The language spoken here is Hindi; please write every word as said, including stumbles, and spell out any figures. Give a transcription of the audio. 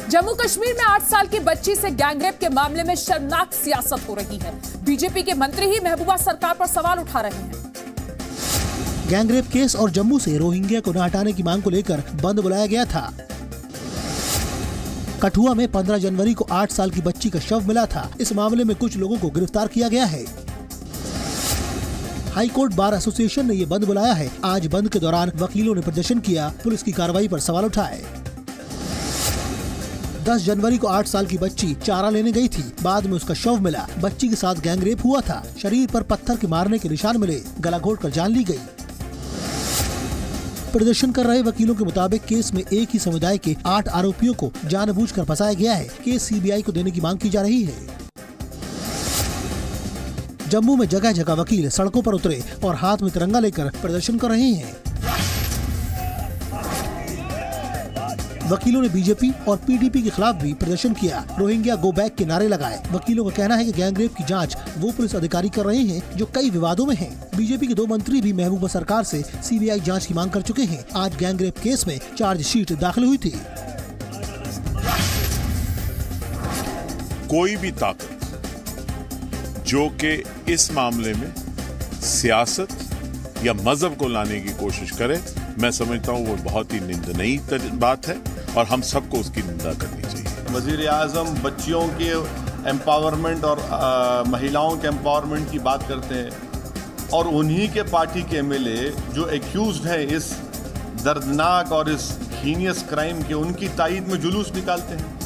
जम्मू कश्मीर में आठ साल की बच्ची से गैंगरेप के मामले में शर्मनाक सियासत हो रही है। बीजेपी के मंत्री ही महबूबा सरकार पर सवाल उठा रहे हैं। गैंगरेप केस और जम्मू से रोहिंग्या को न हटाने की मांग को लेकर बंद बुलाया गया था। कठुआ में पंद्रह जनवरी को आठ साल की बच्ची का शव मिला था। इस मामले में कुछ लोगों को गिरफ्तार किया गया है। हाई कोर्ट बार एसोसिएशन ने ये बंद बुलाया है। आज बंद के दौरान वकीलों ने प्रदर्शन किया, पुलिस की कार्रवाई पर सवाल उठाए। दस जनवरी को आठ साल की बच्ची चारा लेने गई थी। बाद में उसका शव मिला। बच्ची के साथ गैंगरेप हुआ था। शरीर पर पत्थर के मारने के निशान मिले। गला घोट कर जान ली गई। प्रदर्शन कर रहे वकीलों के मुताबिक केस में एक ही समुदाय के आठ आरोपियों को जानबूझकर फंसाया गया है। केस सीबीआई को देने की मांग की जा रही है। जम्मू में जगह जगह वकील सड़कों पर उतरे और हाथ में तिरंगा लेकर प्रदर्शन कर रहे हैं। वकीलों ने बीजेपी और पीडीपी के खिलाफ भी प्रदर्शन किया। रोहिंग्या गो बैक के नारे लगाए। वकीलों का कहना है कि गैंगरेप की जांच वो पुलिस अधिकारी कर रहे हैं जो कई विवादों में हैं। बीजेपी के दो मंत्री भी महबूबा सरकार से सीबीआई जांच की मांग कर चुके हैं। आज गैंगरेप केस में चार्जशीट दाखिल हुई थी। कोई भी ताकत जो कि इस मामले में सियासत या मजहब को लाने की कोशिश करे, मैं समझता हूँ वो बहुत ही निंदनीय बात है और हम सबको उसकी निंदा करनी चाहिए। वजीर आजम बच्चियों के एम्पावरमेंट और आ, महिलाओं के एम्पावरमेंट की बात करते हैं और उन्हीं के पार्टी के एमएलए जो एक्यूज्ड हैं इस दर्दनाक और इस हीनियस क्राइम के, उनकी तायद में जुलूस निकालते हैं।